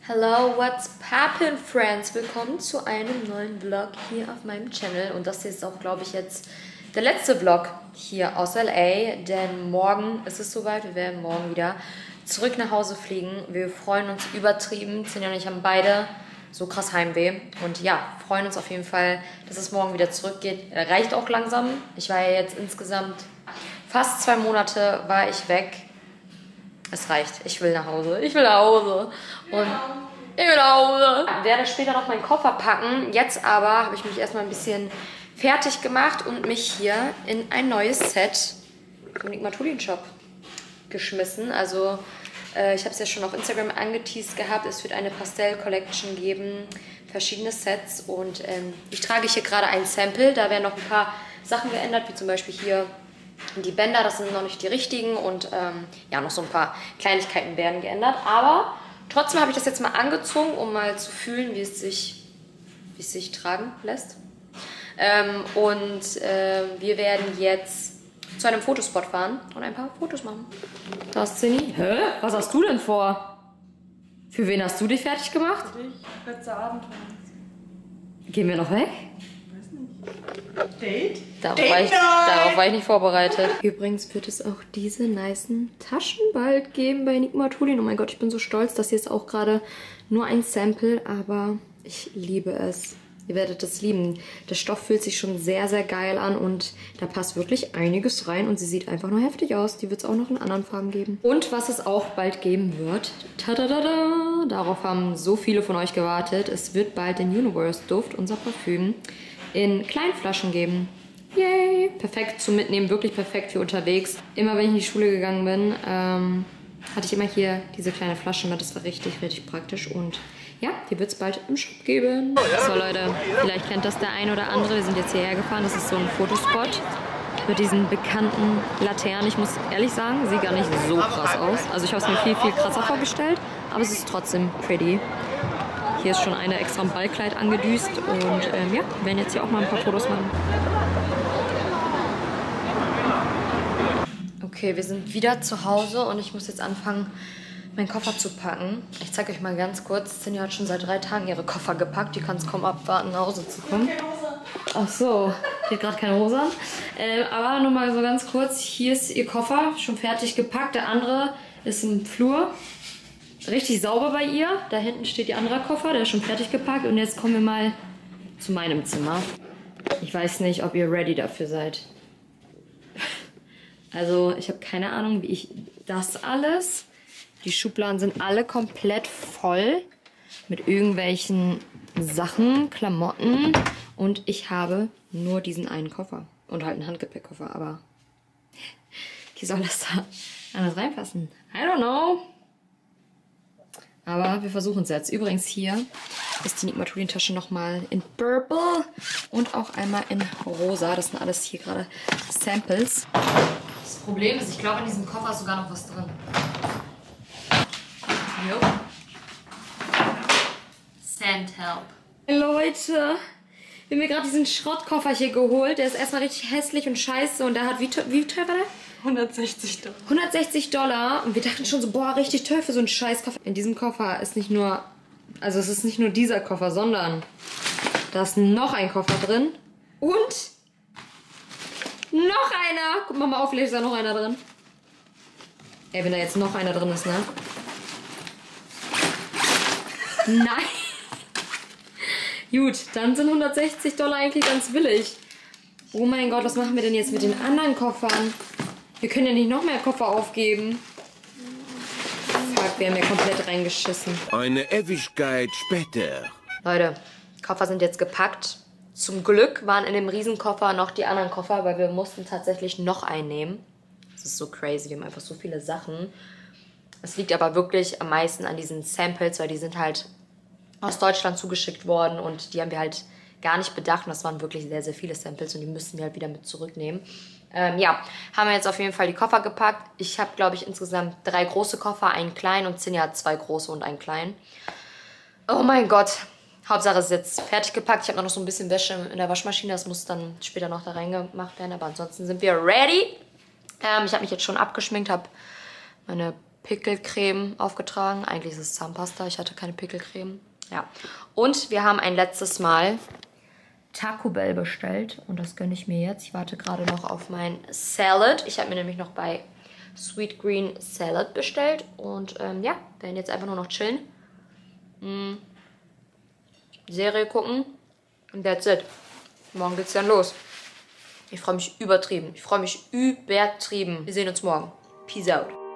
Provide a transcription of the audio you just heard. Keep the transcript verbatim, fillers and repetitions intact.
Hello, what's poppin', friends? Willkommen zu einem neuen Vlog hier auf meinem Channel. Und das hier ist auch, glaube ich, jetzt der letzte Vlog hier aus L A. Denn morgen ist es soweit. Wir werden morgen wieder zurück nach Hause fliegen. Wir freuen uns übertrieben. Cindy und ich haben beide so krass Heimweh. Und ja, freuen uns auf jeden Fall, dass es morgen wieder zurückgeht. Reicht auch langsam. Ich war ja jetzt insgesamt fast zwei Monate war ich weg. Es reicht. Ich will nach Hause. Ich will nach Hause. Und ich will nach Hause. Ich werde später noch meinen Koffer packen. Jetzt aber habe ich mich erstmal ein bisschen fertig gemacht und mich hier in ein neues Set vom Nigmatulin Shop geschmissen. Also äh, ich habe es ja schon auf Instagram angeteased gehabt. Es wird eine Pastell-Collection geben. Verschiedene Sets. Und ähm, ich trage hier gerade ein Sample. Da werden noch ein paar Sachen geändert, wie zum Beispiel hier die Bänder, das sind noch nicht die richtigen und ähm, ja, noch so ein paar Kleinigkeiten werden geändert. Aber trotzdem habe ich das jetzt mal angezogen, um mal zu fühlen, wie es sich, wie es sich tragen lässt. Ähm, und äh, wir werden jetzt zu einem Fotospot fahren und ein paar Fotos machen. Was, Cindy? Hä? Was hast du denn vor? Für wen hast du dich fertig gemacht? Für dich. Letzte Abenteuer. Gehen wir noch weg? Date? Darauf, Date war ich, night. darauf war ich nicht vorbereitet. Übrigens wird es auch diese nicen Taschen bald geben bei Nigmatulin. Oh mein Gott, ich bin so stolz. Das hier ist auch gerade nur ein Sample, aber ich liebe es. Ihr werdet es lieben. Der Stoff fühlt sich schon sehr, sehr geil an und da passt wirklich einiges rein und sie sieht einfach nur heftig aus. Die wird es auch noch in anderen Farben geben. Und was es auch bald geben wird, tadadada, darauf haben so viele von euch gewartet. Es wird bald den Universe Duft, unser Parfüm, in Kleinflaschen geben. Yay! Perfekt zum Mitnehmen, wirklich perfekt für unterwegs. Immer wenn ich in die Schule gegangen bin, ähm, hatte ich immer hier diese kleine Flasche mit. Das war richtig, richtig praktisch. Und ja, die wird es bald im Shop geben. So Leute, vielleicht kennt das der ein oder andere. Wir sind jetzt hierher gefahren. Das ist so ein Fotospot mit diesen bekannten Laternen. Ich muss ehrlich sagen, sieht gar nicht so krass aus. Also ich habe es mir viel, viel krasser vorgestellt. Aber es ist trotzdem pretty. Hier ist schon eine extra im Ballkleid angedüst und ähm, ja, wir werden jetzt hier auch mal ein paar Fotos machen. Okay, wir sind wieder zu Hause und ich muss jetzt anfangen, meinen Koffer zu packen. Ich zeige euch mal ganz kurz. Cindy hat schon seit drei Tagen ihre Koffer gepackt. Die kann es kaum abwarten, nach Hause zu kommen. Ach so, die hat gerade keine Hose an. Äh, aber nur mal so ganz kurz. Hier ist ihr Koffer, schon fertig gepackt. Der andere ist im Flur. Richtig sauber bei ihr. Da hinten steht ihr anderer Koffer, der ist schon fertig gepackt. Und jetzt kommen wir mal zu meinem Zimmer. Ich weiß nicht, ob ihr ready dafür seid. Also ich habe keine Ahnung, wie ich das alles... Die Schubladen sind alle komplett voll mit irgendwelchen Sachen, Klamotten. Und ich habe nur diesen einen Koffer. Und halt einen Handgepäckkoffer. Aber wie soll das da alles reinpassen? I don't know. Aber wir versuchen es jetzt. Übrigens hier ist die Nigmatulin-Tasche nochmal in Purple und auch einmal in Rosa. Das sind alles hier gerade Samples. Das Problem ist, ich glaube, in diesem Koffer ist sogar noch was drin. Jo. Sandhelp. Leute, wir haben mir gerade diesen Schrottkoffer hier geholt. Der ist erstmal richtig hässlich und scheiße. Und der hat, wie, wie teuer war der? hundertsechzig Dollar. hundertsechzig Dollar. Und wir dachten schon so, boah, richtig teuer für so einen Scheißkoffer. In diesem Koffer ist nicht nur, also es ist nicht nur dieser Koffer, sondern da ist noch ein Koffer drin. Und noch einer. Guck mal, mal auf, vielleicht ist da noch einer drin. Ey, wenn da jetzt noch einer drin ist, ne? Nein. Gut, dann sind hundertsechzig Dollar eigentlich ganz billig. Oh mein Gott, was machen wir denn jetzt mit den anderen Koffern? Wir können ja nicht noch mehr Koffer aufgeben. Fuck, wir haben ja komplett reingeschissen. Eine Ewigkeit später. Leute, Koffer sind jetzt gepackt. Zum Glück waren in dem Riesenkoffer noch die anderen Koffer, weil wir mussten tatsächlich noch einen nehmen. Das ist so crazy, wir haben einfach so viele Sachen. Es liegt aber wirklich am meisten an diesen Samples, weil die sind halt aus Deutschland zugeschickt worden und die haben wir halt gar nicht bedacht. Und das waren wirklich sehr, sehr viele Samples und die müssten wir halt wieder mit zurücknehmen. Ähm, ja, haben wir jetzt auf jeden Fall die Koffer gepackt. Ich habe, glaube ich, insgesamt drei große Koffer, einen kleinen und Cindy hat zwei große und einen kleinen. Oh mein Gott. Hauptsache es ist jetzt fertig gepackt. Ich habe noch so ein bisschen Wäsche in der Waschmaschine. Das muss dann später noch da reingemacht werden. Aber ansonsten sind wir ready. Ähm, ich habe mich jetzt schon abgeschminkt, habe meine Pickelcreme aufgetragen. Eigentlich ist es Zahnpasta, ich hatte keine Pickelcreme. Ja. Und wir haben ein letztes Mal Taco Bell bestellt. Und das gönne ich mir jetzt. Ich warte gerade noch auf mein Salad. Ich habe mir nämlich noch bei Sweet Green Salad bestellt. Und ähm, ja, werden jetzt einfach nur noch chillen. Mm. Serie gucken. Und that's it. Morgen geht's dann los. Ich freue mich übertrieben. Ich freue mich übertrieben. Wir sehen uns morgen. Peace out.